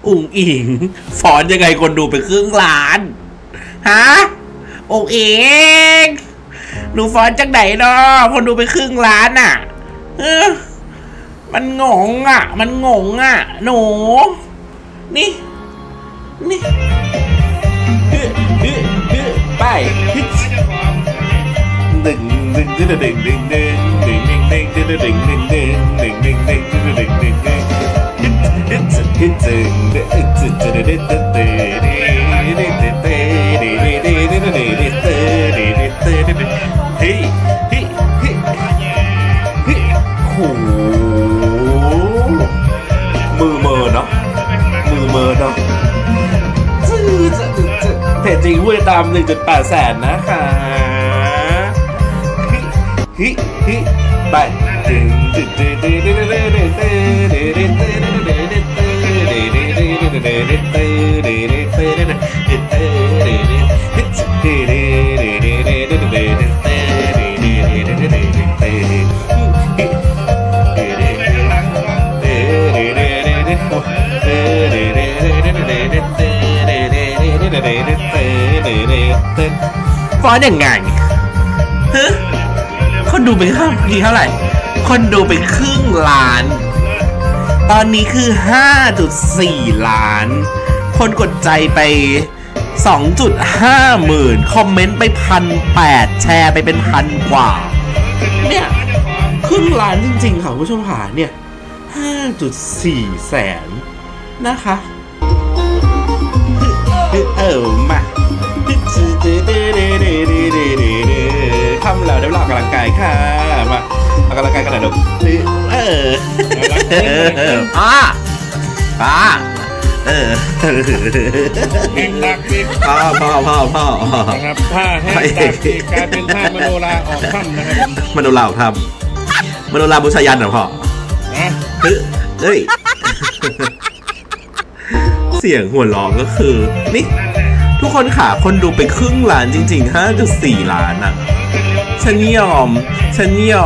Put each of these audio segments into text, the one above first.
อุ๋งอิงฟอนยังไงคนดูไปครึ่งล้านฮะอุ๋งอิงหนูฟอนจากไหนเนาะคนดูไปครึ่งล้านอ่ะมันงงอ่ะหนูนี่ไปดึงโหมือเมินเนาะเพจจริงผู้ติดตาม 1.8 แสนนะคะไปฟอนยังไงคนดูไปเท่าไหร่คนดูไปครึ่งล้านตอนนี้คือ 5.4 ล้านคนกดใจไป 2.5 หมื่นคอมเมนต์ไป 1,800 แชร์ไปเป็นพันกว่าเนี่ยครึ่งล้านจริงๆค่ะผู้ชมค่ะเนี่ย 5.4 แสนนะคะมาทำแล้วได้ออกกำลังกายค่ะมาออกกำลังกายกันหน่อยลูกป้าเก่งหนักดิพ่อนะครับผ้าแห้งจากกลายเป็นผ้ามโนราออกถ้ำนะครับมโนราออกถ้ำมโนราบูชายันเหรอพ่อเฮ้ยเสียงหัวเราะก็คือนี่ทุกคนขาคนดูไปครึ่งล้านจริงๆ 5.4 ล้านอ่ะฉันยอมจ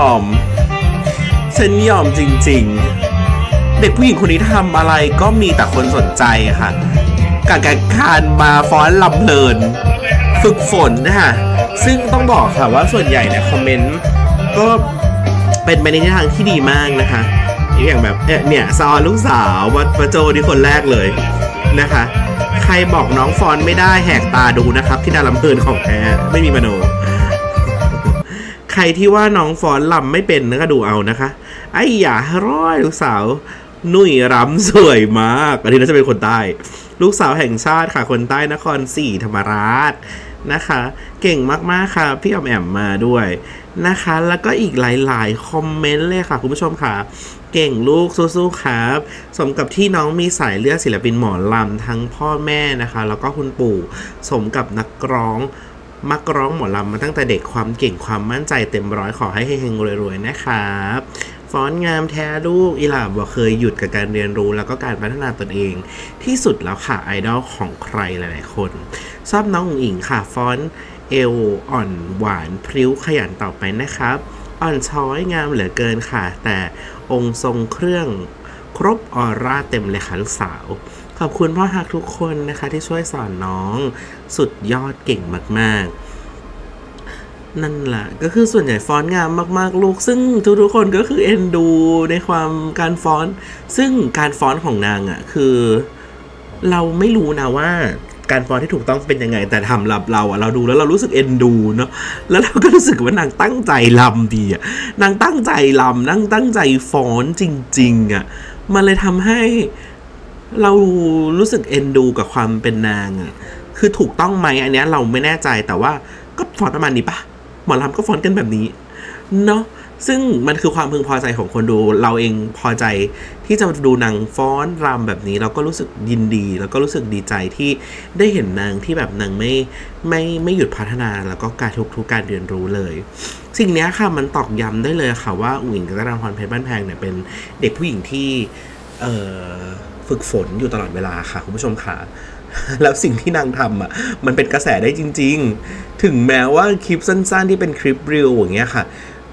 ริงๆเด็กผู้หญิงคนนี้ทำอะไรก็มีแต่คนสนใจค่ะกับการมาฟ้อนลำเพลินฝึกฝนนะคะซึ่งต้องบอกค่ะว่าส่วนใหญ่เนี่ยคอมเมนต์ก็เป็นไปในทิศทางที่ดีมากนะคะอย่างแบบเนี่ยซอลูกสาววัดโจนี่คนแรกเลยนะคะใครบอกน้องฟอนไม่ได้แหกตาดูนะครับที่ดาลำเพลินของแท้ไม่มีมโนใครที่ว่าน้องฟอนลำไม่เป็นก็ดูเอานะคะไอ้อย่าร้อยลูกสาวนุ่ยรำสวยมากอันนี้น่าจะเป็นคนใต้ลูกสาวแห่งชาติค่ะคนใต้นครศรีธรรมราชนะคะเก่งมากๆค่ะพี่ออมแอมมาด้วยนะคะแล้วก็อีกหลายๆคอมเมนต์เลยค่ะคุณผู้ชมค่ะเก่งลูกสู้ๆครับสมกับที่น้องมีสายเลือดศิลปินหมอลำทั้งพ่อแม่นะคะแล้วก็คุณปู่สมกับนักร้องมักร้องหมอลำมาตั้งแต่เด็กความเก่งความมั่นใจเต็มร้อยขอให้เฮงๆรวยๆนะครับฟ้อนงามแท้ลูกอีหล่าบอกเคยหยุดกับการเรียนรู้แล้วก็การพัฒนาตนเองที่สุดแล้วค่ะไอดอลของใครหลายๆคนชอบน้องอุ๋งอิงค่ะฟ้อนเอวอ่อนหวานพริ้วขยันต่อไปนะครับอ่อนช้อยงามเหลือเกินค่ะแต่องค์ทรงเครื่องครบออร่าเต็มเลยค่ะลูกสาวขอบคุณพ่อฮักทุกคนนะคะที่ช่วยสอนน้องสุดยอดเก่งมากๆนั่นแหละก็คือส่วนใหญ่ฟ้อนงามมากๆลูกซึ่งทุกๆคนก็คือเอ็นดูในความการฟ้อนซึ่งการฟ้อนของนางอ่ะคือเราไม่รู้นะว่าการฟ้อนที่ถูกต้องเป็นยังไงแต่ทำเราอ่ะเราดูแล้วเรารู้สึกเอ็นดูเนาะแล้วเราก็รู้สึกว่านางตั้งใจลำดีอ่ะนางตั้งใจลำนางตั้งใจฟ้อนจริงๆอ่ะมันเลยทำให้เรารู้สึกเอ็นดูกับความเป็นนางอ่ะคือถูกต้องไหมอันเนี้ยเราไม่แน่ใจแต่ว่าก็ฟ้อนประมาณนี้ปะหมอลำก็ฟ้อนกันแบบนี้เนาะซึ่งมันคือความพึงพอใจของคนดูเราเองพอใจที่จะดูนางฟ้อนรำแบบนี้เราก็รู้สึกยินดีแล้วก็รู้สึกดีใจที่ได้เห็นนางที่แบบนางไม่หยุดพัฒนาแล้วก็การทุกการเรียนรู้เลยสิ่งนี้ค่ะมันตอกย้ำได้เลยค่ะว่าอุ๋งอิงกัลยาณพรเพชรบ้านแพงเนี่ยเป็นเด็กผู้หญิงที่ฝึกฝนอยู่ตลอดเวลาค่ะคุณผู้ชมค่ะแล้วสิ่งที่นางทำอ่ะมันเป็นกระแสได้จริงๆถึงแม้ว่าคลิปสั้นๆที่เป็นคลิปรีวอย่างเงี้ยค่ะใค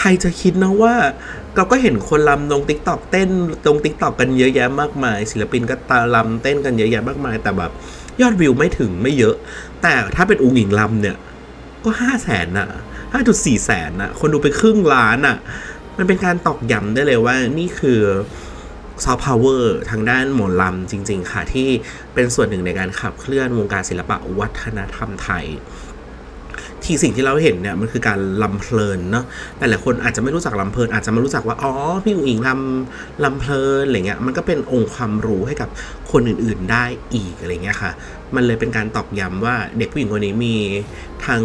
รจะคิดนะว่าเราก็เห็นคนรำลงติ๊กต็อกเต้นตรงติ๊กต็อกกันเยอะแยะมากมายศิลปินก็ตารำเต้นกันเยอะแยะมากมายแต่แบบยอดวิวไม่ถึงไม่เยอะแต่ถ้าเป็นอุ๋งอิงรำเนี่ยก็500,000 น่ะ 5.4 แสนน่ะคนดูไปครึ่งล้านน่ะมันเป็นการตอกย้ำได้เลยว่านี่คือซอฟต์พาวเวอร์ทางด้านหมอลำจริงๆค่ะที่เป็นส่วนหนึ่งในการขับเคลื่อนวงการศิลปะวัฒนธรรมไทยที่สิ่งที่เราเห็นเนี่ยมันคือการลำเพลินเนาะแต่หลายคนอาจจะไม่รู้จักลำเพลินอาจจะมารู้จักว่าอ๋อพี่อุ๋งอิงลำเพลินอะไรเงี้ยมันก็เป็นองค์ความรู้ให้กับคนอื่นๆได้อีกอะไรเงี้ยค่ะมันเลยเป็นการตอกย้ำว่าเด็กผู้หญิงคนนี้มีทั้ง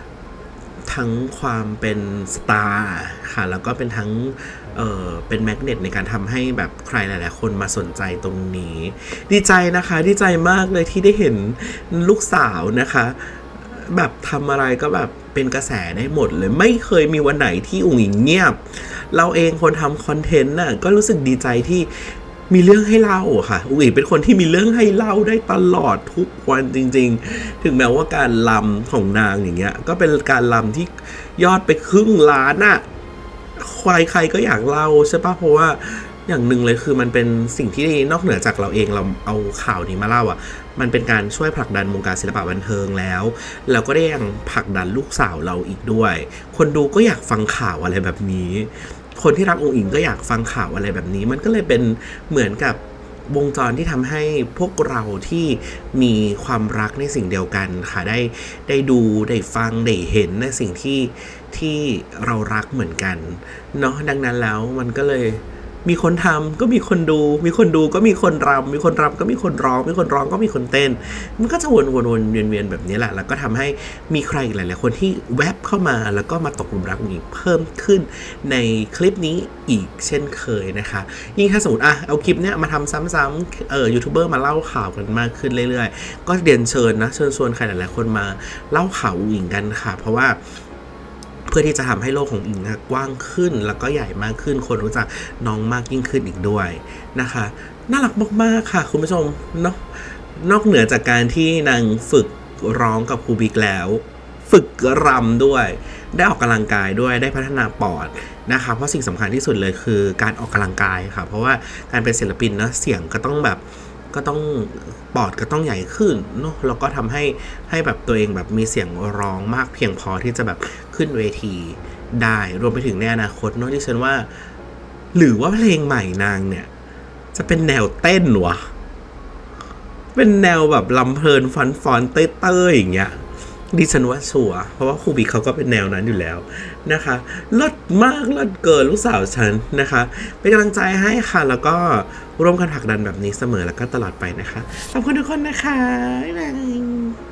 ความเป็นสตาร์ค่ะแล้วก็เป็นทั้งเป็นแมกเนตในการทำให้แบบใครหลายๆคนมาสนใจตรงนี้ดีใจนะคะดีใจมากเลยที่ได้เห็นลูกสาวนะคะแบบทำอะไรก็แบบเป็นกระแสได้หมดเลยไม่เคยมีวันไหนที่อุ๋งอิงเงียบเราเองคนทำคอนเทนต์น่ะก็รู้สึกดีใจที่มีเรื่องให้เล่าค่ะอุ๋งอิงเป็นคนที่มีเรื่องให้เล่าได้ตลอดทุกวันจริงๆถึงแม้ว่าการรำของนางอย่างเงี้ยก็เป็นการรำที่ยอดไปครึ่งล้านน่ะใครก็อยากเล่าใช่ปะเพราะว่าอย่างหนึ่งเลยคือมันเป็นสิ่งที่นอกเหนือจากเราเองเราเอาข่าวนี้มาเล่าอ่ะมันเป็นการช่วยผลักดันวงการศิลปะบันเทิงแล้วเราก็ได้ยังผลักดันลูกสาวเราอีกด้วยคนดูก็อยากฟังข่าวอะไรแบบนี้คนที่รักอุ๋งอิงก็อยากฟังข่าวอะไรแบบนี้มันก็เลยเป็นเหมือนกับวงจรที่ทำให้พวกเราที่มีความรักในสิ่งเดียวกันค่ะได้ดูได้ฟังได้เห็นในสิ่งที่เรารักเหมือนกันเนาะดังนั้นแล้วมันก็เลยมีคนทำก็มีคนดูมีคนดูก็มีคนรำมีคนรำก็มีคนร้องมีคนร้องก็มีคนเต้นมันก็จะวนๆเวียนๆแบบนี้แหละแล้วก็ทำให้มีใครหลายๆคนที่แวบเข้ามาแล้วก็มาตกหลุมรักอีกเพิ่มขึ้นในคลิปนี้อีกเช่นเคยนะคะยิ่งถ้าสมมติเอาคลิปเนี้ยมาทำซ้ำๆยูทูบเบอร์มาเล่าข่าวกันมากขึ้นเรื่อยๆก็เรียนเชิญนะเชิญชวนใครหลายๆคนมาเล่าข่าวอุ๋งอิงกันค่ะเพราะว่าเพื่อที่จะทำให้โลกของอิงกว้างขึ้นแล้วก็ใหญ่มากขึ้นคนรู้จักน้องมากยิ่งขึ้นอีกด้วยนะคะน่ารักมากๆค่ะคุณผู้ชมนอกเหนือจากการที่นางฝึกร้องกับครูบิ๊กแล้วฝึกรำด้วยได้ออกกำลังกายด้วยได้พัฒนาปอดนะคะเพราะสิ่งสำคัญที่สุดเลยคือการออกกำลังกายค่ะเพราะว่าการเป็นศิลปินนะเสียงก็ต้องแบบก็ต้องปอดก็ต้องใหญ่ขึ้นเนาะแล้วก็ทำให้แบบตัวเองแบบมีเสียงร้องมากเพียงพอที่จะแบบขึ้นเวทีได้รวมไปถึงในอนาคตเนาะที่ฉันว่าหรือว่าเพลงใหม่นางเนี่ยจะเป็นแนวเต้นวะเป็นแนวแบบลำเพลินฟอนเต้ยอย่างเงี้ยดิฉันว่าชัวร์เพราะว่าครูบิ๊กเขาก็เป็นแนวนั้นอยู่แล้วนะคะเลิศมากเลิศเกินลูกสาวฉันนะคะเป็นกำลังใจให้ค่ะแล้วก็ร่วมกันผลักดันแบบนี้เสมอแล้วก็ตลอดไปนะคะขอบคุณทุกคนนะคะบ๊ายบาย